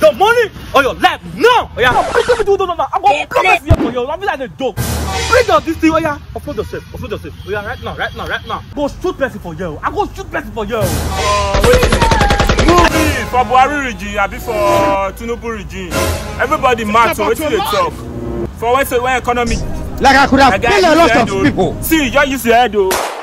Your money or your life now. Oh yeah. No, I'm gonna blow this here for you. I'm like a joke. Bring out this thing. Oh yeah. Offload yourself. Offload yourself. Oh yeah. Right now. Go shoot person for you. I go shoot person for you. Movie for Buhari regime, I be for Tinubu regime. Everybody mad, so wetin dey talk? For when economy. Like I could have killed a lot of people. See, you just use your head though.